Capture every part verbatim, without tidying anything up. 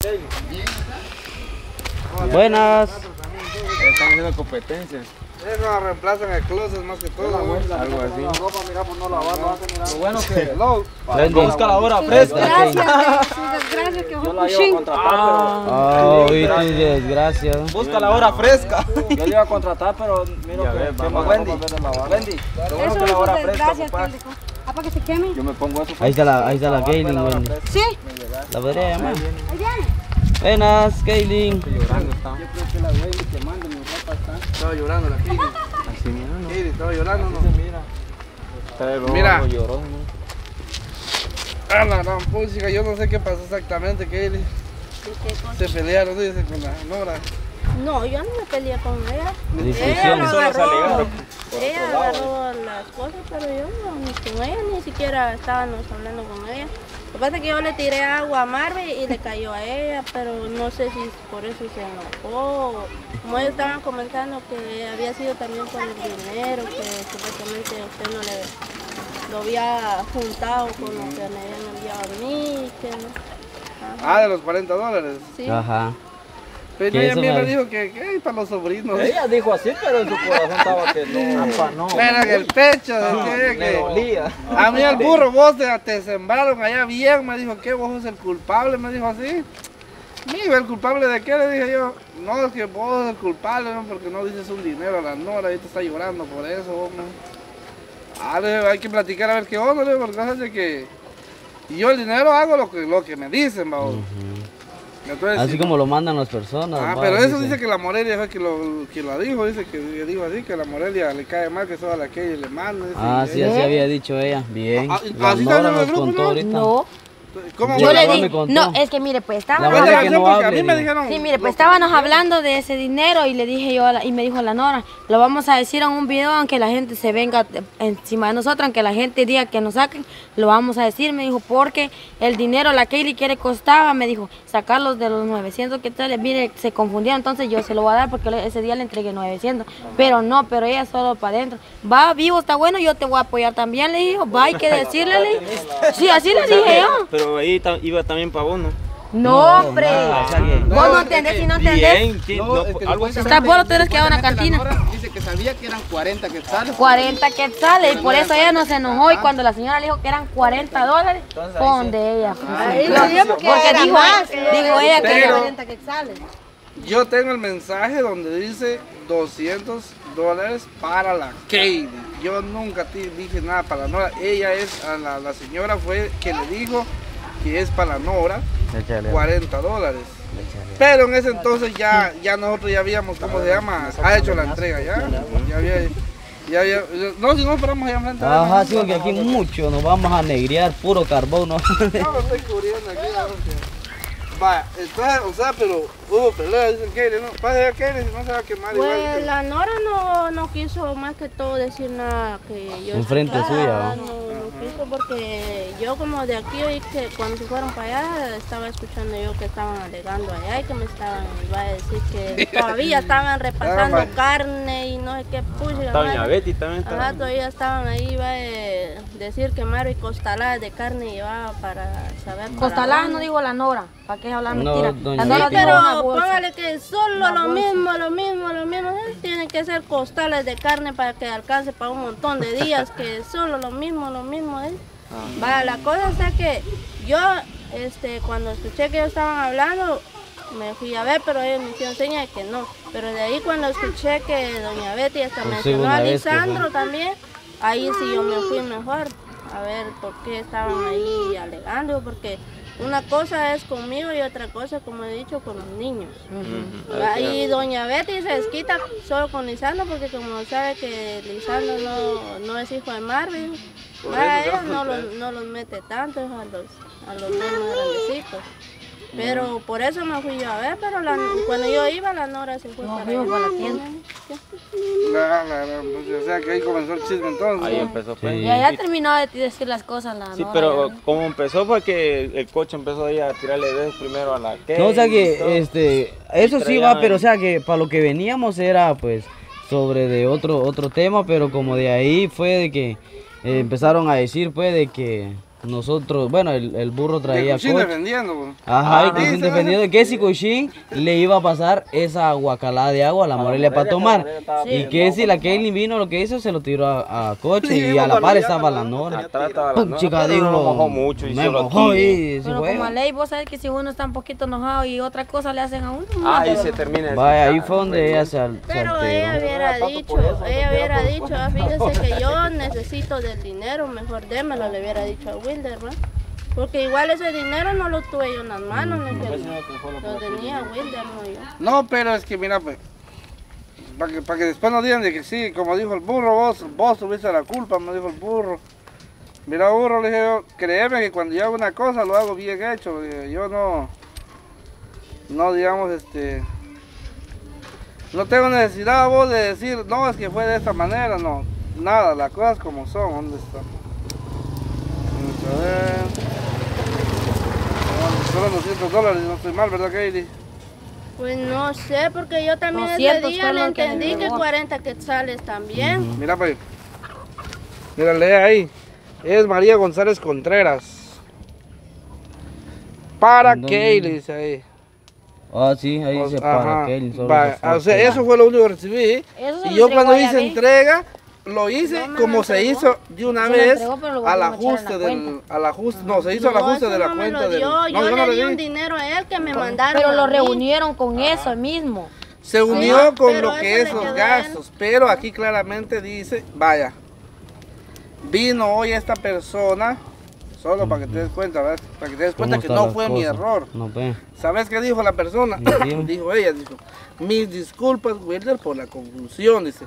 Buenas. Están haciendo competencia. Eso reemplazan el closet más que todo. Algo así. La ropa, mira, por no lavarlo. Lo bueno que... Hello. Busca la hora fresca. Gracias, gracias que Yo la iba a contratar, pero... Oh, y tu desgracia. Busca la hora fresca. Yo la iba a contratar, pero miro que... Vamos, Wendy. Wendy. Lo bueno que la hora fresca, papá. ¿Ah, para que se queme? Yo me pongo eso. Ahí está la, ahí está la Kaylin, Wendy. Sí. La podría llamar. Ahí viene. Buenas, Kaylin. Llorando está. Yo creo que la Wendy que manda mi ropa está... Estaba llorando la Katie. Así mirando. Katie, estaba llorando, ¿no? Mira. Mira. Lloró, ¿no? Ah, la gran música, yo no sé qué pasó exactamente, Katie. Se pelearon, dice, con la Nora. No, yo no me peleé con ella. Discusión. Ella no Solo se agarró, alegaron ella otro lado. agarró las cosas, pero yo no, ni con ella, ni siquiera estábamos hablando con ella. Lo que pasa es que yo le tiré agua a Marvel y le cayó a ella, pero no sé si por eso se enojó. Como ellos estaban comentando que había sido también por el dinero, que supuestamente usted no le lo había juntado con lo que me habían enviado a mí, que no. Ajá. Ah, de los cuarenta dólares. Sí. Ajá. Pero ¿Qué ella eso, a mí me madre? dijo que, que para los sobrinos. Ella dijo así, pero en su corazón estaba que no. Apa, no. Pero en el pecho, decía Me que... dolía. A mí el burro, vos te, te sembraron allá bien, me dijo, ¿qué? ¿Vos sos el culpable? Me dijo así. Mijo, ¿el culpable de qué? Le dije yo, no, es que vos sos el culpable, ¿no? Porque no dices un dinero a la Nora y te está llorando por eso, hombre. Ah, le digo, hay que platicar a ver qué onda, le digo, porque hace que... Y yo el dinero hago lo que, lo que me dicen, vamos. Entonces, Así si- como lo mandan las personas. Ah, va, pero eso dice. dice que la Morelia fue que lo, que lo dijo, dice que dijo así, que la Morelia le cae mal, que solo a la que ella le manda. dice, Ah, y sí, ella- así había dicho ella. Bien. Ah, La así Nora salió en el nos grupo, contó ¿no? ahorita. No, ¿Cómo yo fue? le Igual me dije, contó. no, es que mire, pues La estábamos buena Cuenta que canción no porque a hable, mí me digo. dijeron... Sí, mire, lo pues que- estábamos hablando de ese dinero y le dije yo a la- y me dijo la Nora, lo vamos a decir en un video aunque la gente se venga encima de nosotros, aunque la gente diga que nos saquen, lo vamos a decir, me dijo, porque el dinero la Kaylee quiere costaba, me dijo, sacarlos de los novecientos que tal, mire, se confundieron, entonces yo se lo voy a dar porque le- ese día le entregué novecientos, pero no, pero ella solo para adentro, va vivo, está bueno, yo te voy a apoyar también, le dijo, va, hay que decirle, le dije. Sí, así le dije yo. Pero ahí ta- iba también para vos, ¿no? No, hombre, nada, o sea que- vos no entendés y no entendés. Bien, sí, No, no, es que algo después- Está bueno, tienes que ir a una cantina. La Nora dice que sabía que eran cuarenta quetzales. cuarenta quetzales, y por eso ella no se enojó y cuando la señora le dijo que eran cuarenta dólares, fue donde ella confundió. Porque dijo, dijo ella que Pero- era cuarenta quetzales. Yo tengo el mensaje donde dice doscientos dólares para la Katie. Yo nunca te dije nada para la Nora. Ella es, a la, la señora fue que le dijo que es para la Nora Échale. cuarenta dólares. Pero en ese entonces ya, ya nosotros ya habíamos, ¿cómo se llama? Ha hecho la entrega ya. Ya había, ya había, no, si no esperamos allá enfrente. Ajá, sí, porque aquí mucho nos vamos a negrear, puro carbón, ¿no? No, lo estoy cubriendo aquí. a ver qué. Vaya, entonces, o sea, pero hubo pelea, dicen que no, pasa ya que no se va a quemar igual. Pues dice. la Nora no, no quiso más que todo decir nada que yo Enfrente escuchara, suya, no, no quiso porque yo como de aquí oí que cuando se fueron para allá estaba escuchando yo que estaban alegando allá y que me estaban, iba a decir que todavía estaban repasando Ah, carne y no sé qué pucha. Doña madre. Betty también estaba. Ajá, todavía estaban ahí, iba a decir que Maro y costaladas de carne llevaba para saber. Costaladas no digo la Nora, ¿para qué hablar No, mentira? doña La Nora Betty tiene Pero una bolsa. póngale que solo lo mismo, lo mismo, lo mismo. eh, Tienen que ser costales de carne para que alcance para un montón de días, que solo lo mismo, lo mismo. ¿eh? Vaya, la cosa está que yo, este, cuando escuché que ellos estaban hablando, me fui a ver, pero ellos me hicieron señas de que no. Pero de ahí cuando escuché que doña Betty hasta Por mencionó segunda a vez que fue. Lisandro también, ahí sí yo me fui mejor a ver por qué estaban ahí alegando, porque una cosa es conmigo y otra cosa, como he dicho, con los niños. Ah, y doña Betty se desquita solo con Lisandro porque como sabe que Lisandro no, no es hijo de Marvin, a ella no los, no los mete tanto a los, a los niños grandecitos. Pero por eso me fui yo a ver, pero la- cuando yo iba la Nora se fue No, para fuimos allá. para la tienda. La, la, la, pues, o sea que ahí comenzó el chisme entonces. Ahí empezó. pues. Sí. Y allá terminó de decir las cosas la Sí, Nora. pero ya. como empezó fue que el coche empezó ahí a tirarle besos primero a la Kay. No, o sea y que, todo. este, eso sí traían va, pero ahí. o sea que para lo que veníamos era pues sobre de otro otro tema, pero como de ahí fue de que eh, empezaron a decir pues de que nosotros, bueno, el, el burro traía Cuchín coche. defendiendo, pues. Ajá, y Ah, Cuchín sí, defendiendo que si Cuchín le iba a pasar esa guacalada de agua a la Morelia para tomar. Y que si la Kaylin vino, lo que hizo, se lo tiró a, a coche y a la par estaba la Nora. Atrás estaba la Nora, Chica pero dijo, no mojó mucho y me solo mojó aquí. y se Pero fue. como a ley, vos sabés que si uno está un poquito enojado y otra cosa le hacen a uno. Ahí se termina de Vaya, ahí explicar. fue donde ella se, al- se Pero alteró. ella hubiera dicho, ella hubiera dicho, ah, fíjese que yo necesito del dinero, mejor démelo, le hubiera dicho a Wilder, ¿va? Porque igual ese dinero no lo tuve yo en las manos, ni que lo tenía Wilder, no yo. No, pero es que mira, pues, para que, pa' que después no digan de que sí, como dijo el burro, vos, vos tuviste la culpa, me dijo el burro. Mira, burro, le dije yo, créeme que cuando yo hago una cosa lo hago bien hecho, le dije, yo no, no digamos, este, no tengo necesidad vos de decir, no, es que fue de esta manera, no, nada, las cosas como son, ¿dónde está? Vamos a ver. Solo doscientos dólares, no estoy mal, ¿verdad, Katie? Pues no sé, porque yo también ese doscientos día fue le lo que entendí que entregó. cuarenta quetzales también. Mira, pues. Mira, lee ahí. Es María González Contreras. Para ¿Dónde? Kaylin, dice ahí. Ah, sí, ahí O- dice ajá. para Kaylin. solo Va, se fue. o sea, eso fue lo único que recibí. Eso se Y lo yo entregó cuando a hice Yavé. entrega, lo hice No me como lo se entregó. hizo de una Se lo vez entregó, pero lo al volvimos a echar en ajuste la del, cuenta. al ajuste, no, se hizo al No, ajuste eso de la no me cuenta lo del, dio. no, Yo, yo no le di di. un dinero a él que me mandaron. Pero lo a mí. reunieron con eso mismo. Se unió con pero lo que eso es le los quedó a gastos, pero aquí claramente dice, vaya, vino hoy esta persona, solo para que te des cuenta, ¿verdad? Para que te des ¿Cómo cuenta que están no las fue mi cosas? error. No, pues. ¿Sabes qué dijo la persona? Dime. Dijo ella, dijo, mis disculpas, Wilder, por la confusión, dice,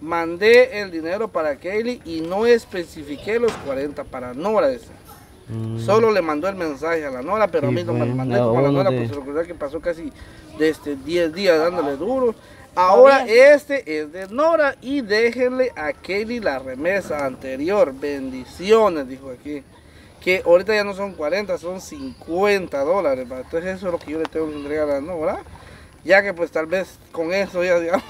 mandé el dinero para Kaylee y no especifiqué los cuarenta para Nora, dice. Mm. Solo le mandó el mensaje a la Nora, pero a Sí, mí no me pues, lo mandé no, como a la uno Nora, de- pues recordar que pasó casi desde diez días dándole duro. Ahora este es de Nora y déjenle a Kelly la remesa anterior. Bendiciones, dijo aquí. Que ahorita ya no son cuarenta, son cincuenta dólares. ¿va? Entonces eso es lo que yo le tengo que entregar a la Nora. Ya que pues tal vez con eso ya digamos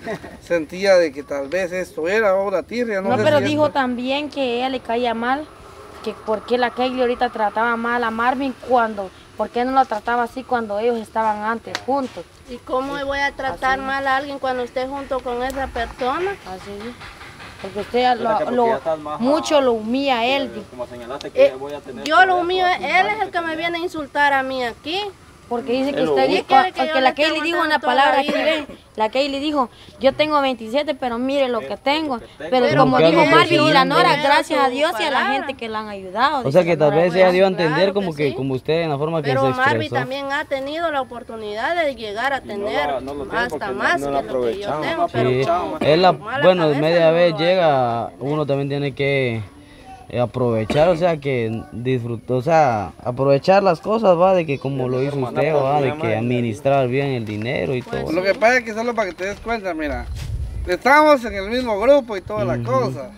sentía de que tal vez esto era ahora tirria. No, No, sé pero si dijo esto- también que ella le caía mal, que por qué la Kaylee ahorita trataba mal a Marvin cuando, por qué no la trataba así cuando ellos estaban antes juntos. ¿Y cómo voy a tratar mal a alguien cuando esté junto con esa persona? Así, porque usted ya Espera que lo, porque lo- ya estás más, mucho lo humilla a él. di- Como señalaste que Eh, voy a tener yo lo humillo, él es el que me viene a insultar a mí aquí. Porque dice que Él lo usted usa. dijo, Quiere que porque yo la le Kaylee esté dijo una aguantando toda palabra la aquí, vida. ven, la Kaylee dijo, yo tengo veintisiete, pero mire lo que tengo. Pero Pero como ¿qué dijo ando Marvin y la persiguiendo? Nora, Era gracias a su Dios y a la palabra. gente que la han ayudado. O dice sea que la tal Nora. vez ella dio a Claro entender que como que sí. como usted en la forma que Pero se Marvin expresó. también ha tenido la oportunidad de llegar a tener no lo tiene hasta porque no- más no lo que lo que yo aprovechamos. tengo. Sí, Pero como- es la, con mala bueno, cabeza media no vez lo llega, hace, ¿no? uno también tiene que eh, aprovechar, o sea, que disfrutar, o sea, aprovechar las cosas, va, de que como lo hizo usted, va, de que administrar bien el dinero y todo. Lo que pasa es que solo para que te des cuenta, mira, estamos en el mismo grupo y toda la cosa.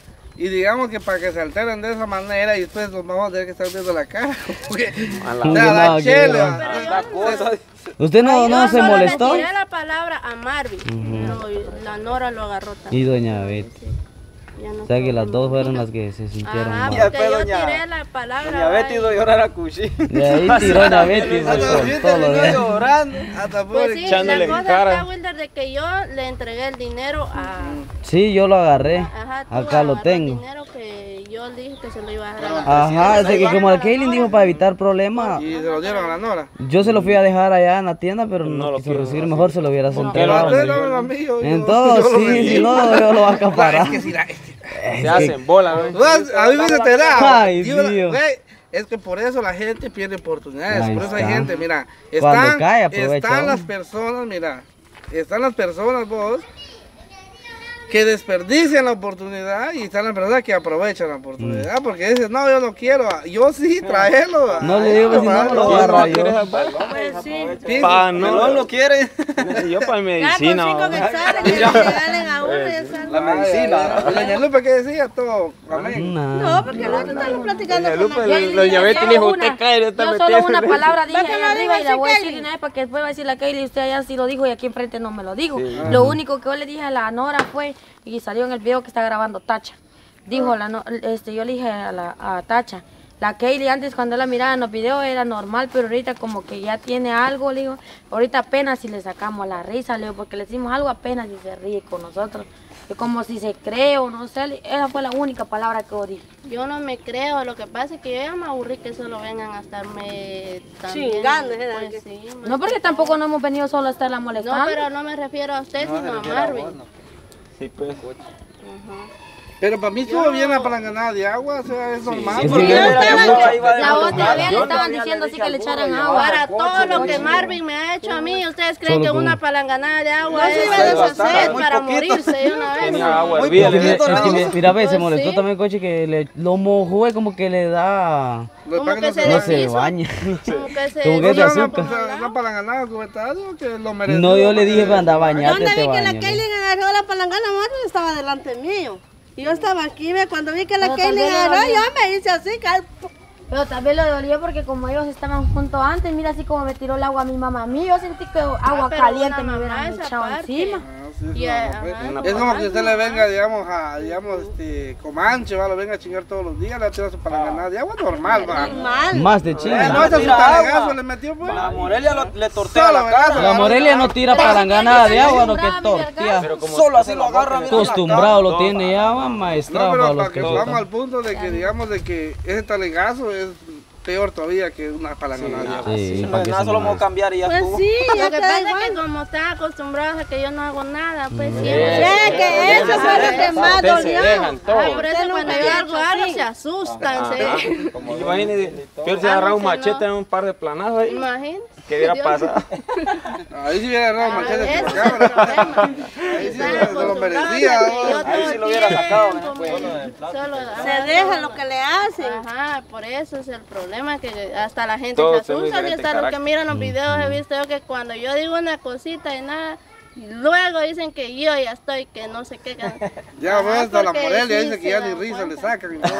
Y digamos que para que se alteren de esa manera y después nos vamos a tener que estar viendo la cara. Porque, A la- o sea, la No, que chela. no. la cosa. ¿Usted no, Yo no se solo molestó? Le tiré la palabra a Marvin, pero la Nora lo agarró Y también. doña Betty. Ya no O sea que las estaba dos fueron conmigo. las que se sintieron Ajá, mal. porque Ya, yo doña- tiré la palabra. Doña Betty ay. hizo llorar a Cuchi. De ahí tiró doña Betty y se Hasta soltó bien lo terminó demás. llorando. Hasta Pues pobre sí, echándole la cosa cara. está, Wilder, de que yo le entregué el dinero a... Sí, yo lo agarré. Ajá, tú Acá lo agarró el tengo. dinero que yo dije que se lo iba a dar a la Ajá, es de que como el Kaylin dijo para evitar problemas, Y se lo dieron a la Nora. yo se lo fui a dejar allá en la tienda, pero No no lo quiso quiero, recibir, así. mejor se lo hubiera Pero enterado. ustedes daban a mí, yo- En yo- todo, yo lo sí, vendí. si no, yo lo voy a acaparar. Es que si la- es que- Se hacen bola, ¿no? Pues, a mí me se te da. Ay, Digo, Dios. güey, es que por eso la gente pierde oportunidades. Ahí por eso hay está. gente, mira. Cuando Están, cae, aprovecha están uno. las personas, mira. Están las personas, vos, que desperdician la oportunidad y están las personas que aprovechan la oportunidad. Porque dicen, no, yo no quiero. Yo sí, tráelo. No le digo que si no me lo Ay, agarro no, yo. Pues sí. sí, Pa, No, no, lo quiere. yo para Ya medicina. con cinco ¿no? quetzales que le regalen a uno y esa- La medicina. Y doña Lupe, ¿qué decía? Todo. Amén. Nah. No, porque nosotros estamos platicando Doña con Lupe, la Yo doña Betty le dijo, solo usted una- cae, le está Yo solo metiendo. una palabra dije ¿Va que ahí no arriba diga y la así, voy a decir Kaylee? de una vez para que después va a decir la Kaylee, usted allá sí lo dijo y aquí enfrente no me lo dijo. Lo único que yo le dije a la Nora fue, y salió en el video que está grabando Tacha, dijo la no- este, yo le dije a, la, a Tacha, La Kaylee antes cuando la miraba en los videos era normal, pero ahorita como que ya tiene algo, le digo, ahorita apenas si le sacamos la risa, le digo, porque le decimos algo apenas si se ríe con nosotros. Es como si se cree o no sé, esa fue la única palabra que dije. Yo no me creo, lo que pasa es que yo ya me aburrí que solo vengan a estarme también. Chingando, Pues, sí, No, porque tampoco no hemos venido solo a estarla no, molestando. pero no me refiero a usted, sino a Marvin. Sí, pues. Pero para mí estuvo bien la palanganada de agua, o sea, es normal. Sí, porque- sí, La otra vez le estaban diciendo así que le echaran agua. Para todo lo que Marvin me ha hecho a mí, ¿ustedes creen Solo que con- una palanganada de agua No se es, iba a deshacer, es para morirse de una vez? Tenía agua Muy hervida. Es que, le- es que me- mira, ve, se Pues molestó sí. también el coche que le, lo mojó, es como que le da, Lo Como que que pasa se es no que se deshizo. baña. Como que se Como que es de no se- azúcar. o sea, una palanganada cubetazo que lo merece. No, yo le dije, anda, bañate, ¿Dónde te vi que la baño. Kaylin agarró la palangana? Marvin estaba delante mío. Y yo estaba aquí, ve, cuando vi que la Pero Kaylin también le agarró, dolió. yo me hice así, cal- Pero también le dolió porque como ellos estaban juntos antes, mira así como me tiró el agua a mi mamá. A mí yo sentí que agua pero caliente una me mamá hubieran esa echado parte. encima. Ah, sí, Y, no, ajá, pues, una es como que usted le mamá. venga, digamos, a, digamos, este, Comanche, va, lo venga a chingar todos los días, le tira su palanganada de agua normal, va. mal. Más de Eh, chinga. no, ese es su talegazo le metió, pues. La Morelia lo- le tortea Solo, la ¿verdad? casa. La Morelia no tira palanganada de agua, no que tortilla. Pero como Solo así lo agarra, mira, Acostumbrado lo No, tiene ya, va No, maestrado pero para los para que que vamos están. al punto de que, digamos, de que ese talegazo es peor todavía que una palanganada de agua. Sí, No para es que nada, se solo vamos a moleste. cambiar y ya Pues estuvo. sí, ya Lo que está pasa es igual. que como están acostumbrados a que yo no hago nada, pues Mm. siempre. Ya, que eso fue lo que más Ustedes se dolió. dejan todo. Ay, por eso Usted cuando nunca yo ha hago hecho algo así. se asustan, Ajá. ¿sí? Imagínate, peor se agarraba un machete en un par de planazos ahí. Imagínate. ¿Qué hubiera Dios. pasado? Ahí sí hubiera agarrado machete Ese por es el cámara. problema. Ahí sí Están se lo acostumbrados merecía. a que yo ¿no? todo Ahí sí el lo hubiera sacado, tiempo ¿no? me- Bueno, solo Se hago deja lo que le hacen. Ajá, por eso es el problema, que hasta la gente Todos se tenemos asusta y diferente hasta los que carácter. miran los videos he visto yo que cuando yo digo una cosita y nada, luego dicen que yo ya estoy, que no sé qué. que- Ya, Ajá, pues, hasta la porque Morelia sí dice que se ya dan ni risa le cuenta. sacan. y todo.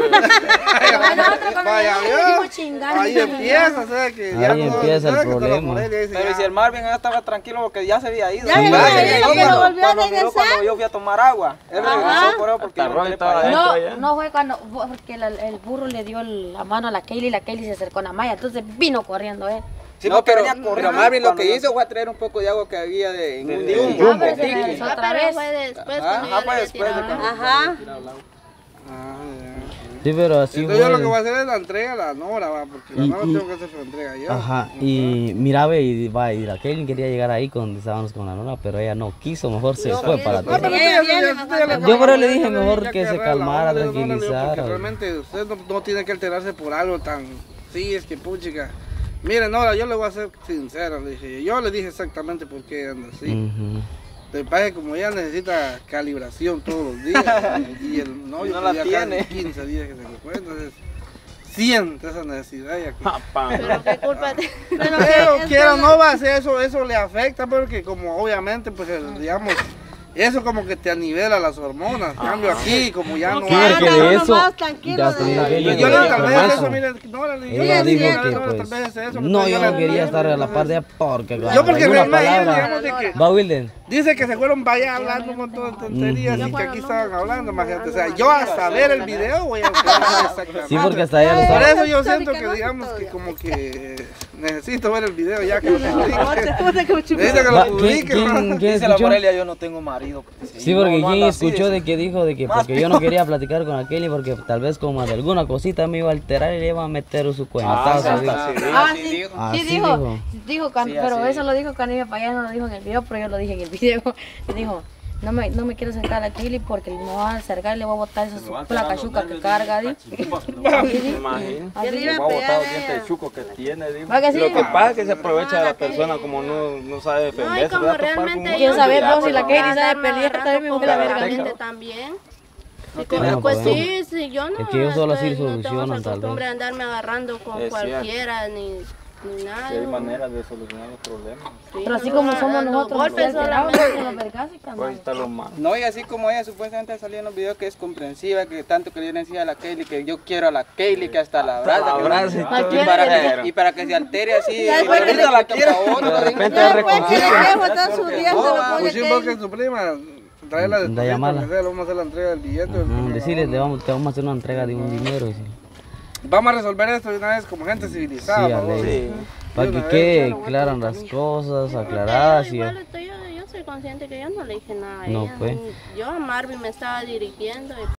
nosotros cuando Vaya, llegamos ¿vio? dijimos chingando, Ahí chingando. empieza, o sea que ya Ahí no empieza el sabe que hasta la problema. Morelia dice, Pero ya. si el Marvin ya estaba tranquilo porque ya se había ido. Ya Sí, se ya había se ido, había pero ido. volvió a Cuando miró regresar. cuando yo fui a tomar agua. Él regresó por eso porque yo Hasta no Roy entré estaba para allá. adentro No, allá. no fue cuando, porque el, el burro le dio la mano a la Kaylee y la Kaylee se acercó a la Maya, entonces vino corriendo él. Sí, no, porque pero, venía corriendo pero Marvin lo cuando que yo- hizo fue traer un poco de agua que había de, en un de- jumbo. de jumbo. Ah, pero se Tiki. regresó Ah, otra pero vez. fue después Ajá, cuando yo ajá, le fue había después de tirado. cuando- Ajá. Ah, ya. Sí, pero así Entonces yo lo que voy fue. a hacer es la entrega a la Nora, va, porque la Y- Nora y- tengo que hacer su entrega yo. Ajá, y mira, ve, y, va, y la Kaylin quería llegar ahí cuando estábamos con la nona, pero ella no quiso, mejor se fue para No, pero atrás. usted ya- ya- usted ya le Yo por eso le acabó, dije ya mejor ya que se agarrar la calmara, onda, yo no le digo, tranquilizara. Porque realmente usted no, no tiene que alterarse por algo tan... Sí, es que puchica. Miren, Nora, yo le voy a ser sincero, le dije. Yo le dije exactamente por qué anda así. Ujú. Te pasa que como ella necesita calibración todos los días y el novio Y no pues, la ya casi tiene. quince días que se le fue, entonces siente esa necesidad. Y aquí. Ah, pam. Pero qué culpa de... Pero quiera o no va a ser eso, eso le afecta porque como obviamente pues el- digamos, eso como que te anivela las hormonas. En cambio aquí como ya no Sí, hay. porque uno de eso, más tranquilo ya de- te digo, Yo, Kaylin, yo le que digo, tal con vez eso, eso, mire, no, le digo, ella yo le dijo digo, que no, tal pues, vez es eso, no, que yo le- no quería estar a la par de ella porque Yo porque alguna realmente, palabra, digamos de que va Wilden, dice que se fueron para allá hablando un montón de tonterías y que aquí estaban hablando más gente. O sea, yo hasta ver el video voy a buscar exactamente. sí, porque hasta ella lo Por estaba, eso yo Sabe siento que que no digamos se que estudia. como que necesito ver el video ya que lo publique. Puta, que mucho- Necesito que Va, lo ¿quién, publique. quién, ¿no? quién Dice la escuchó? Morelia, yo no tengo marido. Sí, porque No, no quien anda así, escuchó dice. de que dijo de que Más porque yo no quería platicar con aquel porque tal vez como de alguna cosita me iba a alterar y le iba a meter su Ah, cuentazo. sí, dijo. sí, sí. Ah, sí sí, dijo. sí Así dijo, dijo. dijo, can- Sí, pero así eso lo dijo Canibia para allá, no lo dijo en el video, pero yo lo dije en el video. Y dijo, no me, no me quiero acercar a Kaylee porque me va a acercar y le voy a botar esa su placa chuca que carga. di. Así di. Imagínate. Así Yo le di. iba a Va a botar pegar los a dientes ella. de chuco que tiene, digo. ¿Va que sí? Lo que pasa es que se aprovecha de la persona como no, no sabe No, y defenderse. como va a topar con realmente un Quiero yo saber no vos si la voy a Katie sabe andarme pelear, agarrando también me con gusta la la verga. gente también. Y No como, pues podemos. sí, sí, yo no, Es que ellos solo así estoy- no tengo solucionan, esa tal costumbre vez. de andarme agarrando con Es cierto. cualquiera, ni, ni nada. Sí, hay maneras de solucionar los problemas. Sí, Pero así no, como somos dando nosotros, golpes así alterados, solamente. con los vergazos y Pues ahí cantamos. está lo malo. No, y así como ella supuestamente salió en los videos que es comprensiva, que tanto que le decía a la Kaylee que yo quiero a la Kaylee, que hasta la abraza. la que- abraza y y, todo. para Pero- que, y para que se altere así, Ya, y bueno, ahorita le- la quiere a otro. De repente Ya se fue que reconcilia. el viejo está subiendo, lo Pues pone sí, que- porque su prima, traerla de llamarla. le vamos a hacer la entrega del billete. Ajá, decirles, le vamos, te vamos a hacer una entrega de un dinero. dice. Vamos a resolver esto de una vez como gente civilizada, Sí, por favor. Ale. Sí. Para que quede claras las cosas, aclaradas y... Igual estoy, yo, yo soy consciente que yo no le dije nada a No, ella. pues. Yo a Marvin me estaba dirigiendo y